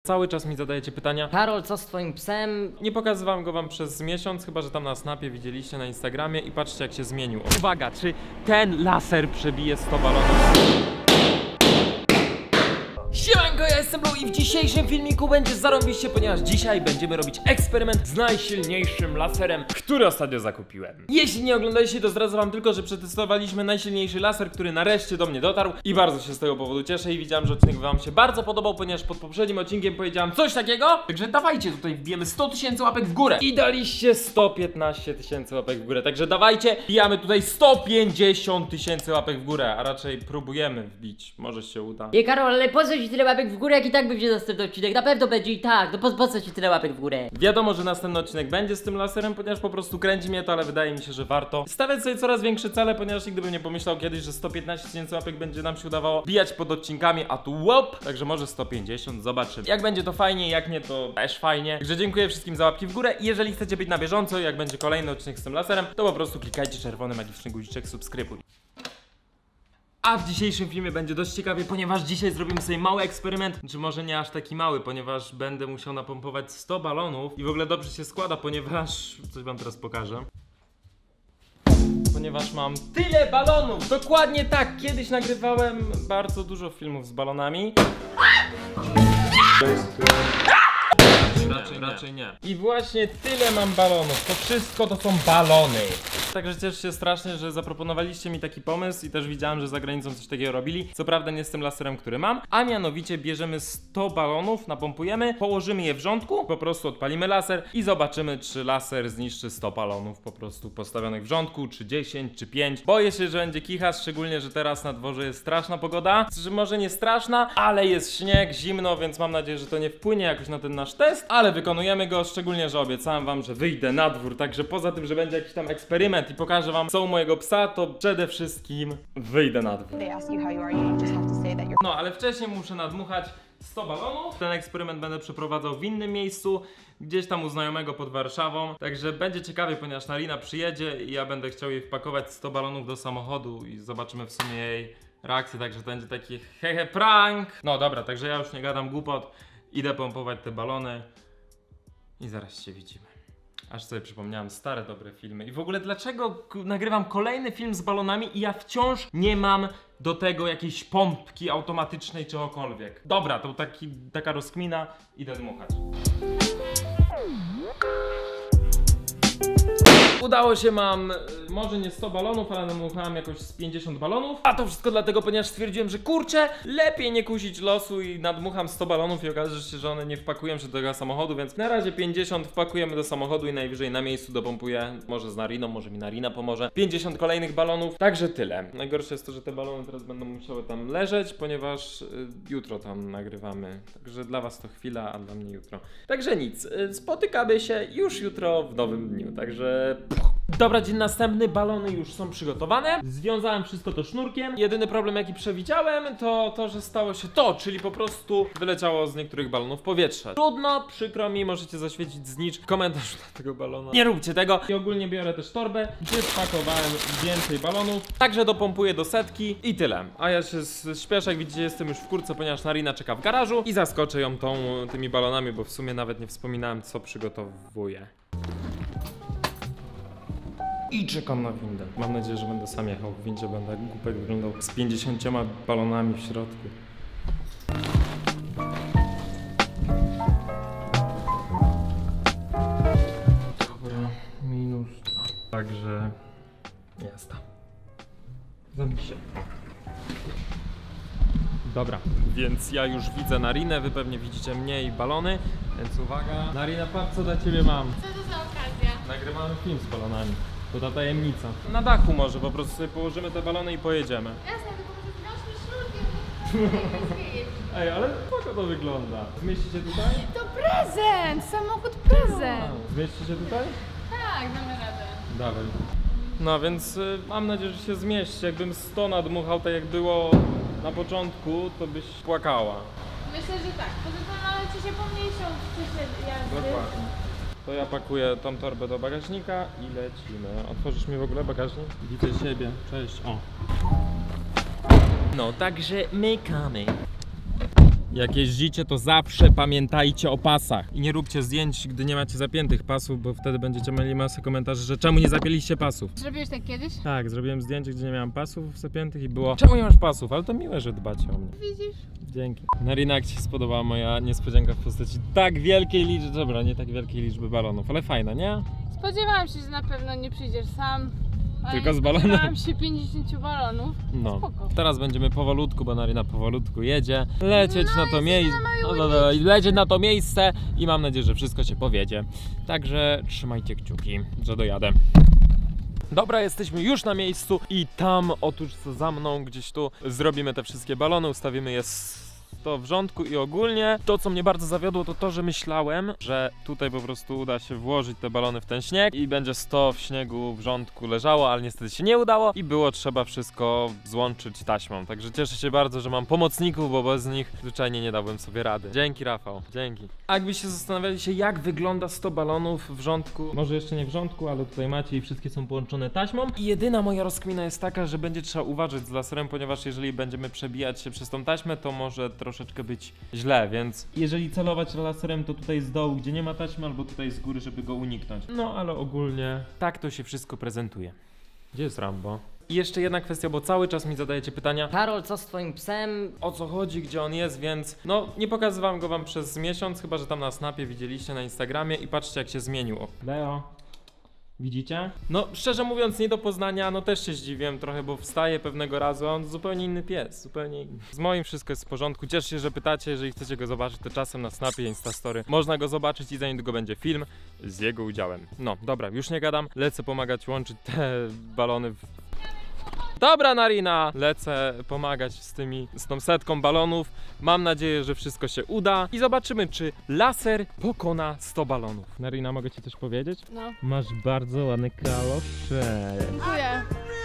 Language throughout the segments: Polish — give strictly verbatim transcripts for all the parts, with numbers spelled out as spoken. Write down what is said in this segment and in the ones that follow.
cały czas mi zadajecie pytania. Karol, co z twoim psem? Nie pokazywałem go wam przez miesiąc, chyba że tam na snapie widzieliście na Instagramie i patrzcie jak się zmienił. Uwaga, czy ten laser przebije sto balonów? Siemanko, ja jestem Blue i w dzisiejszym filmiku będzie zarąbiście, ponieważ dzisiaj będziemy robić eksperyment z najsilniejszym laserem, który ostatnio zakupiłem. Jeśli nie oglądaliście, to zdradzę wam tylko, że przetestowaliśmy najsilniejszy laser, który nareszcie do mnie dotarł i bardzo się z tego powodu cieszę i widziałem, że odcinek wam się bardzo podobał, ponieważ pod poprzednim odcinkiem powiedziałem coś takiego. Także dawajcie, tutaj wbijemy sto tysięcy łapek w górę i daliście sto piętnaście tysięcy łapek w górę, także dawajcie, wbijamy tutaj sto pięćdziesiąt tysięcy łapek w górę, a raczej próbujemy wbić, może się uda. Nie, Karol, ale po co ci tyle łapek w górę, jak i tak będzie następny odcinek? Na pewno będzie i tak, no po, po co ci tyle łapek w górę? Wiadomo, że następny odcinek będzie z tym laserem, ponieważ po prostu kręci mnie to, ale wydaje mi się, że warto stawiać sobie coraz większe cele, ponieważ nigdy bym nie pomyślał kiedyś, że sto piętnaście tysięcy łapek będzie nam się udawało bijać pod odcinkami, a tu łop, także może sto pięćdziesiąt, zobaczymy. Jak będzie to fajnie, jak nie to też fajnie. Także dziękuję wszystkim za łapki w górę i jeżeli chcecie być na bieżąco, jak będzie kolejny odcinek z tym laserem, to po prostu klikajcie czerwony magiczny guziczek, subskrybuj. A w dzisiejszym filmie będzie dość ciekawie, ponieważ dzisiaj zrobimy sobie mały eksperyment, czy może nie aż taki mały, ponieważ będę musiał napompować sto balonów i w ogóle dobrze się składa, ponieważ... coś wam teraz pokażę. Ponieważ mam tyle balonów! Dokładnie tak! Kiedyś nagrywałem bardzo dużo filmów z balonami. Raczej, raczej nie. I właśnie tyle mam balonów. To wszystko to są balony. Także cieszę się strasznie, że zaproponowaliście mi taki pomysł i też widziałem, że za granicą coś takiego robili. Co prawda nie z tym laserem, który mam, a mianowicie bierzemy sto balonów, napompujemy, położymy je w rządku, po prostu odpalimy laser i zobaczymy, czy laser zniszczy sto balonów po prostu postawionych w rządku, czy dziesięć, czy pięć. Boję się, że będzie kicha, szczególnie, że teraz na dworze jest straszna pogoda. Czy może nie straszna, ale jest śnieg, zimno, więc mam nadzieję, że to nie wpłynie jakoś na ten nasz test, ale wykonujemy go, szczególnie, że obiecałem wam, że wyjdę na dwór, także poza tym, że będzie jakiś tam eksperyment i pokażę wam co u mojego psa, to przede wszystkim wyjdę na dwór. No, ale wcześniej muszę nadmuchać sto balonów. Ten eksperyment będę przeprowadzał w innym miejscu, gdzieś tam u znajomego pod Warszawą. Także będzie ciekawie, ponieważ Narina przyjedzie i ja będę chciał jej wpakować sto balonów do samochodu i zobaczymy w sumie jej reakcję, także to będzie taki hehe prank. No dobra, także ja już nie gadam głupot, idę pompować te balony i zaraz się widzimy. Aż sobie przypomniałem stare, dobre filmy. I w ogóle dlaczego nagrywam kolejny film z balonami i ja wciąż nie mam do tego jakiejś pompki automatycznej czegokolwiek. Dobra, to taki, taka rozkmina, idę dmuchać. Udało się, mam może nie sto balonów, ale nadmuchałem jakoś z pięćdziesiąt balonów. A to wszystko dlatego, ponieważ stwierdziłem, że kurczę, lepiej nie kusić losu i nadmucham sto balonów i okaże się, że one nie wpakują się do tego samochodu, więc na razie pięćdziesiąt wpakujemy do samochodu i najwyżej na miejscu dopompuję, może z Nariną, może mi Narina pomoże. pięćdziesiąt kolejnych balonów, także tyle. Najgorsze jest to, że te balony teraz będą musiały tam leżeć, ponieważ y, jutro tam nagrywamy. Także dla was to chwila, a dla mnie jutro. Także nic, y, spotykamy się już jutro w nowym dniu, także... Dobra, dzień następny, balony już są przygotowane. Związałem wszystko to sznurkiem. Jedyny problem jaki przewidziałem to to, że stało się to, czyli po prostu wyleciało z niektórych balonów powietrze. Trudno, przykro mi, możecie zaświecić znicz komentarz na tego balona. Nie róbcie tego. I ogólnie biorę też torbę, gdzie spakowałem więcej balonów. Także dopompuję do setki i tyle. A ja się śpieszę, jak widzicie jestem już w kurce, ponieważ Narina czeka w garażu i zaskoczę ją tą, tymi balonami, bo w sumie nawet nie wspominałem co przygotowuję. I czekam na windę. Mam nadzieję, że będę sam jechał w windzie, będę jak głupek wyglądał z pięćdziesięcioma balonami w środku. Dobra, minus dwa. Także jazda. Zamknij się. Dobra, więc ja już widzę Narinę, wy pewnie widzicie mnie i balony, więc uwaga. Narina, patrz co dla ciebie mam. Co to za okazja? Nagrywamy film z balonami. To ta tajemnica. Na dachu może, po prostu sobie położymy te balony i pojedziemy. Jasne, tylko może wiążmy sznurkiem. Ej, ale spoko to wygląda. Zmieści się tutaj? To prezent! Samochód prezent! A, zmieści się tutaj? Tak, damy radę. Dawaj. No więc y, mam nadzieję, że się zmieści. Jakbym sto nadmuchał tak jak było na początku, to byś płakała. Myślę, że tak. Poza tym ale ci się pomniejszą w czasie jazdy. Dokładnie. To ja pakuję tą torbę do bagażnika i lecimy. Otworzysz mi w ogóle bagażnik? Widzę siebie. Cześć. O. No, także mykamy. Jak jeździcie, to zawsze pamiętajcie o pasach. I nie róbcie zdjęć, gdy nie macie zapiętych pasów, bo wtedy będziecie mieli masę komentarzy, że czemu nie zapięliście pasów. Zrobiłeś tak kiedyś? Tak, zrobiłem zdjęcie, gdzie nie miałem pasów zapiętych i było: czemu nie masz pasów? Ale to miłe, że dbacie o mnie. Widzisz? Dzięki. Narina, jak ci się spodobała moja niespodzianka w postaci tak wielkiej liczby, dobra, nie tak wielkiej liczby balonów, ale fajna, nie? Spodziewałam się, że na pewno nie przyjdziesz sam. ale Tylko nie z balonem? Spodziewałam się pięćdziesięciu balonów. No. Spoko. Teraz będziemy powolutku, bo Narina powolutku jedzie, lecieć No, na to jesteśmy miejsce, na małej no, no, no, lecieć na to miejsce i mam nadzieję, że wszystko się powiedzie. Także trzymajcie kciuki, że dojadę. Dobra, jesteśmy już na miejscu i tam, otóż co za mną, gdzieś tu zrobimy te wszystkie balony, ustawimy je s- to w rządku i ogólnie to, co mnie bardzo zawiodło, to to, że myślałem, że tutaj po prostu uda się włożyć te balony w ten śnieg i będzie sto w śniegu w rządku leżało, ale niestety się nie udało i było trzeba wszystko złączyć taśmą. Także cieszę się bardzo, że mam pomocników, bo bez nich zwyczajnie nie dałbym sobie rady. Dzięki, Rafał, dzięki. A jakbyście zastanawiali się, jak wygląda sto balonów w rządku, może jeszcze nie w rządku, ale tutaj macie i wszystkie są połączone taśmą. I jedyna moja rozkmina jest taka, że będzie trzeba uważać z laserem, ponieważ jeżeli będziemy przebijać się przez tą taśmę, to może troszeczkę być źle, więc jeżeli celować laserem, to tutaj z dołu, gdzie nie ma taśmy, albo tutaj z góry, żeby go uniknąć. No ale ogólnie tak to się wszystko prezentuje. Gdzie jest Rambo? I jeszcze jedna kwestia, bo cały czas mi zadajecie pytania, Karol, co z twoim psem? o co chodzi, gdzie on jest, więc no nie pokazywałem go wam przez miesiąc, chyba że tam na snapie widzieliście na Instagramie i patrzcie, jak się zmienił. O, Leo. Widzicie? No szczerze mówiąc, nie do poznania, no też się zdziwiłem trochę, bo wstaje pewnego razu, a on zupełnie inny pies, zupełnie inny. Z moim wszystko jest w porządku, cieszę się, że pytacie, jeżeli chcecie go zobaczyć, to czasem na snapie, instastory można go zobaczyć i za niedługo będzie film z jego udziałem. No dobra, już nie gadam, lecę pomagać łączyć te balony w... Dobra, Narina, lecę pomagać z tymi, z tą setką balonów. Mam nadzieję, że wszystko się uda i zobaczymy, czy laser pokona sto balonów. Narina, mogę ci coś powiedzieć? No. Masz bardzo ładne kalosze. Dziękuję.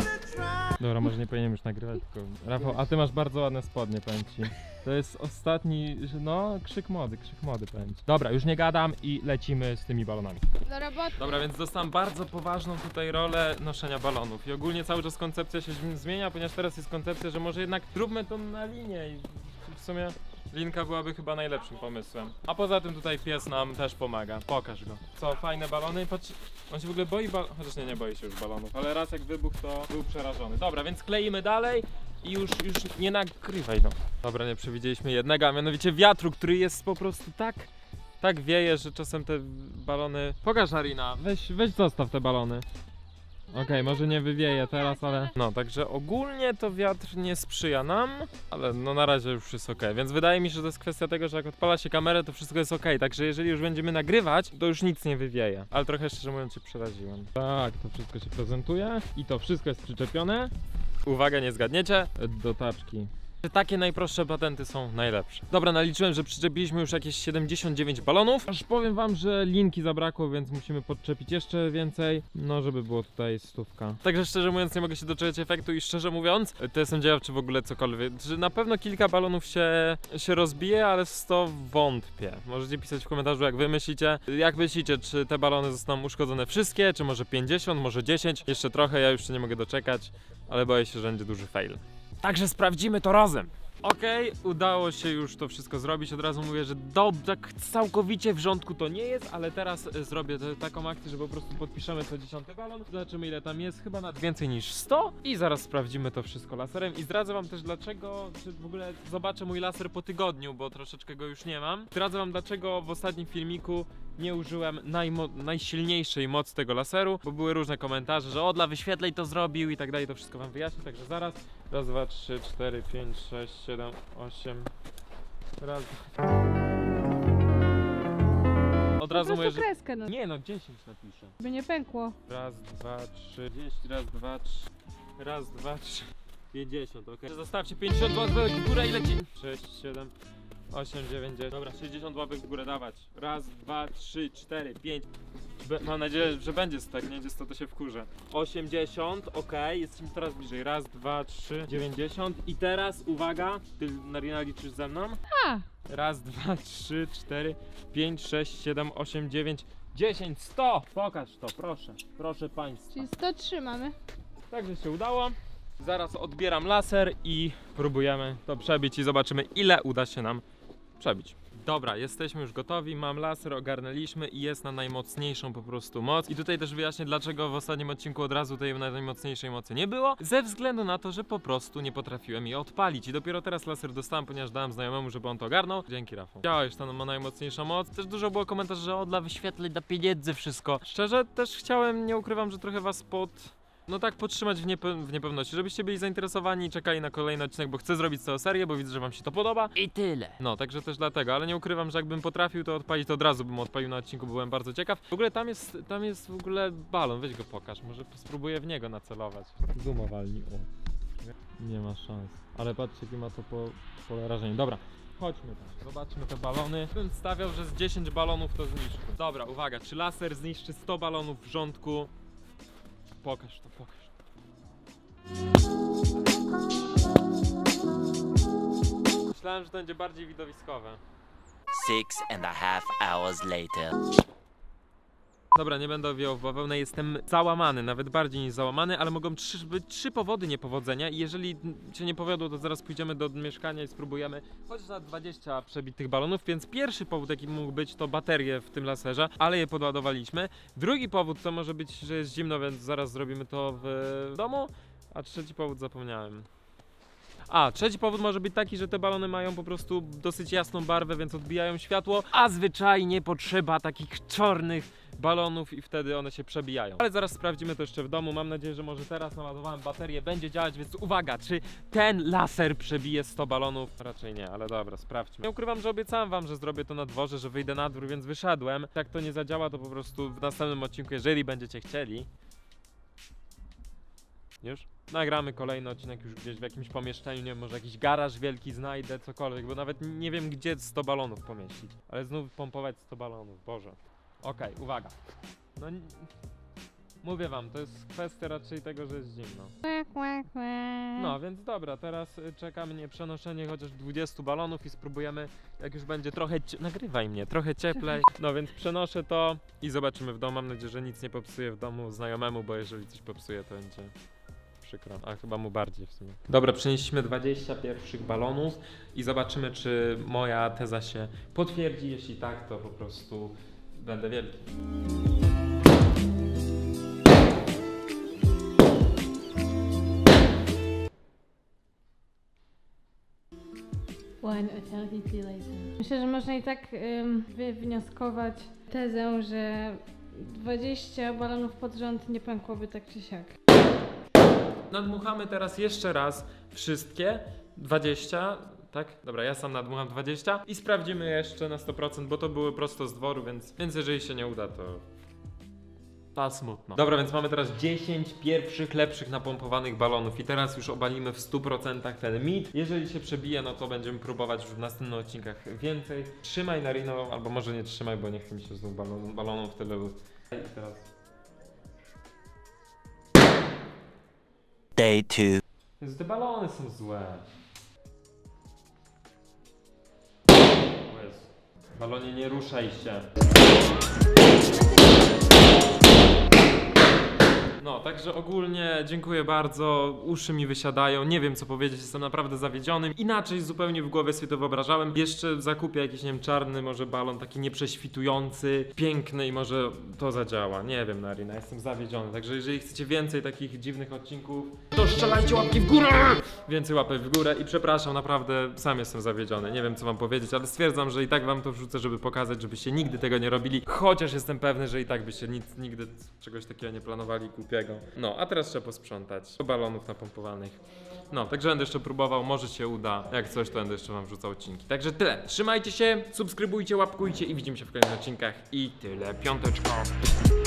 Dobra, może nie powinienem już nagrywać, tylko... Rafał, a ty masz bardzo ładne spodnie, powiem ci. To jest ostatni, no, krzyk mody, krzyk mody, powiem ci. Dobra, już nie gadam i lecimy z tymi balonami. Do roboty. Dobra, więc dostałem bardzo poważną tutaj rolę noszenia balonów i ogólnie cały czas koncepcja się zmienia, ponieważ teraz jest koncepcja, że może jednak zróbmy to na linię i w sumie linka byłaby chyba najlepszym pomysłem. A poza tym tutaj pies nam też pomaga. Pokaż go. Co, fajne balony? Patrz, on się w ogóle boi balonów, chociaż nie, nie boi się już balonów, ale raz jak wybuchł, to był przerażony. Dobra, więc kleimy dalej i już, już nie nagrywaj, no. Dobra, nie przewidzieliśmy jednego, a mianowicie wiatru, który jest po prostu tak... Tak wieje, że czasem te balony... Pokaż, Arina, weź, weź zostaw te balony. Okej, okay, może nie wywieje teraz, ale... No, także ogólnie to wiatr nie sprzyja nam, ale no na razie już jest ok. Więc wydaje mi się, że to jest kwestia tego, że jak odpala się kamerę, to wszystko jest ok. Także jeżeli już będziemy nagrywać, to już nic nie wywieje. Ale trochę szczerze mówiąc się przeraziłem. Tak, to wszystko się prezentuje i to wszystko jest przyczepione. Uwaga, nie zgadniecie. Do taczki. Takie najprostsze patenty są najlepsze. Dobra, naliczyłem, że przyczepiliśmy już jakieś siedemdziesiąt dziewięć balonów. Aż powiem wam, że linki zabrakło, więc musimy podczepić jeszcze więcej. No, żeby było tutaj stówka. Także szczerze mówiąc nie mogę się doczekać efektu i szczerze mówiąc, to jestem ciekaw, czy w ogóle cokolwiek. Że na pewno kilka balonów się, się rozbije, ale sto wątpię. Możecie pisać w komentarzu, jak wy myślicie. Jak myślicie, czy te balony zostaną uszkodzone wszystkie, czy może pięćdziesiąt, może dziesięć? Jeszcze trochę, ja już się nie mogę doczekać, ale boję się, że będzie duży fail. Także sprawdzimy to razem. Okej, okay, udało się już to wszystko zrobić. Od razu mówię, że do, tak całkowicie w rządku to nie jest, ale teraz e, zrobię te, taką akcję, że po prostu podpiszemy co dziesiąty balon. Zobaczymy, ile tam jest, chyba nawet więcej niż sto. I zaraz sprawdzimy to wszystko laserem. I zdradzę wam też dlaczego, czy w ogóle zobaczę mój laser po tygodniu, bo troszeczkę go już nie mam. Zdradzę wam dlaczego w ostatnim filmiku nie użyłem najsilniejszej mocy tego laseru, bo były różne komentarze, że o, dla wyświetleń to zrobił i tak dalej, to wszystko wam wyjaśnię, także zaraz. Raz, dwa, trzy, cztery, pięć, sześć, siedem, osiem. Raz. Od razu mówię, że... kreskę, no. Nie no, dziesięć napiszę. By nie pękło. Raz, dwa, trzy, dziesięć, raz, dwa, trzy. Raz, dwa, trzy. pięćdziesiąt, ok. Zostawcie pięćdziesiąt łapek w górę i leci. sześć, siedem, osiem, dziewięć, dziesięć. Dobra, sześćdziesiąt łapek w górę dawać. Raz, dwa, trzy, cztery, pięć. Mam nadzieję, że będzie sto, jak nie będzie sto, to się wkurzę. osiemdziesiąt, ok, jesteśmy coraz bliżej. Raz, dwa, trzy, dziewięćdziesiąt. I teraz, uwaga, ty, Narina, liczysz ze mną? A! Raz, dwa, trzy, cztery, pięć, sześć, siedem, osiem, dziewięć, dziesięć, sto! Pokaż to, proszę, proszę państwa. Czyli sto trzy mamy. Także się udało. Zaraz odbieram laser i próbujemy to przebić i zobaczymy, ile uda się nam przebić. Dobra, jesteśmy już gotowi, mam laser, ogarnęliśmy i jest na najmocniejszą po prostu moc. I tutaj też wyjaśnię, dlaczego w ostatnim odcinku od razu tej najmocniejszej mocy nie było. Ze względu na to, że po prostu nie potrafiłem jej odpalić. I dopiero teraz laser dostałem, ponieważ dałem znajomemu, żeby on to ogarnął. Dzięki, Rafał. Działa już, ta ma najmocniejszą moc. Też dużo było komentarzy, że o, dla wyświetleń, dla pieniędzy, wszystko. Szczerze też chciałem, nie ukrywam, że trochę was pod... No tak, podtrzymać w, niepe w niepewności, żebyście byli zainteresowani i czekali na kolejny odcinek, bo chcę zrobić całą serię, bo widzę, że wam się to podoba. I tyle. No, także też dlatego, ale nie ukrywam, że jakbym potrafił to odpalić, to od razu bym odpalił na odcinku, bo byłem bardzo ciekaw. W ogóle tam jest, tam jest w ogóle balon, weź go pokaż, może spróbuję w niego nacelować. Zoomowalni, o. Nie ma szans, ale patrzcie, jaki ma to po, pole rażenia. Dobra, chodźmy tam, zobaczmy te balony. Bym stawiał, że z dziesięć balonów to zniszczy. Dobra, uwaga, czy laser zniszczy sto balonów w rządku? Pokaż to, pokaż to. Myślałem, że to będzie bardziej widowiskowe. Six and a half hours later. Dobra, nie będę owijał w bawełnę, jestem załamany, nawet bardziej niż załamany, ale mogą trzy, być trzy powody niepowodzenia i jeżeli się nie powiodło, to zaraz pójdziemy do mieszkania i spróbujemy chociaż na dwadzieścia przebitych balonów, więc pierwszy powód, jaki mógł być, to baterie w tym laserze, ale je podładowaliśmy. Drugi powód to może być, że jest zimno, więc zaraz zrobimy to w domu, a trzeci powód zapomniałem. A, trzeci powód może być taki, że te balony mają po prostu dosyć jasną barwę, więc odbijają światło, a zwyczajnie potrzeba takich czarnych balonów i wtedy one się przebijają. Ale zaraz sprawdzimy to jeszcze w domu, mam nadzieję, że może teraz naładowałem baterię, będzie działać, więc uwaga, czy ten laser przebije sto balonów? Raczej nie, ale dobra, sprawdźmy. Nie ukrywam, że obiecałem wam, że zrobię to na dworze, że wyjdę na dwór, więc wyszedłem. Jak to nie zadziała, to po prostu w następnym odcinku, jeżeli będziecie chcieli, już? Nagramy kolejny odcinek już gdzieś w jakimś pomieszczeniu, nie wiem, może jakiś garaż wielki znajdę, cokolwiek, bo nawet nie wiem, gdzie sto balonów pomieścić. Ale znów pompować sto balonów, Boże. Okej, okay, uwaga. No, mówię wam, to jest kwestia raczej tego, że jest zimno. No, więc dobra, teraz czeka mnie przenoszenie chociaż dwudziestu balonów i spróbujemy, jak już będzie trochę... Nagrywaj mnie, trochę cieplej. No więc przenoszę to i zobaczymy w domu. Mam nadzieję, że nic nie popsuję w domu znajomemu, bo jeżeli coś popsuje, to będzie... przykro, a chyba mu bardziej w sumie. Dobra, przenieśliśmy dwadzieścia pierwszych balonów i zobaczymy, czy moja teza się potwierdzi. Jeśli tak, to po prostu będę wielki. One eternity later. Myślę, że można i tak ym, wywnioskować tezę, że dwadzieścia balonów pod rząd nie pękłoby tak czy siak. Nadmuchamy teraz jeszcze raz wszystkie dwadzieścia, tak? Dobra, ja sam nadmucham dwadzieścia i sprawdzimy jeszcze na sto procent, bo to były prosto z dworu, więc, więc jeżeli się nie uda, to... to smutno. Dobra, więc mamy teraz dziesięć pierwszych lepszych napompowanych balonów i teraz już obalimy w stu procentach ten mit. Jeżeli się przebije, no to będziemy próbować już w następnych odcinkach więcej. Trzymaj, Narino, albo może nie trzymaj, bo nie chce mi się znów balon, balonów tyle. I teraz... Day two. Więc te balony są złe. O Jezu. Balonie, nie ruszaj się. No, także ogólnie dziękuję bardzo, uszy mi wysiadają, nie wiem co powiedzieć, jestem naprawdę zawiedziony. Inaczej zupełnie w głowie sobie to wyobrażałem. Jeszcze zakupię jakiś, nie wiem, czarny może balon, taki nieprześwitujący, piękny i może to zadziała. Nie wiem, Narina, jestem zawiedziony. Także jeżeli chcecie więcej takich dziwnych odcinków, to strzelajcie łapki w górę! Więcej łapek w górę i przepraszam, naprawdę sam jestem zawiedziony. Nie wiem co wam powiedzieć, ale stwierdzam, że i tak wam to wrzucę, żeby pokazać, żebyście nigdy tego nie robili. Chociaż jestem pewny, że i tak byście nic, nigdy czegoś takiego nie planowali głupiego. No, a teraz trzeba posprzątać. Do balonów napompowanych. No, także będę jeszcze próbował, może się uda. Jak coś, to będę jeszcze wam wrzucał odcinki. Także tyle. Trzymajcie się, subskrybujcie, łapkujcie i widzimy się w kolejnych odcinkach. I tyle. Piąteczko.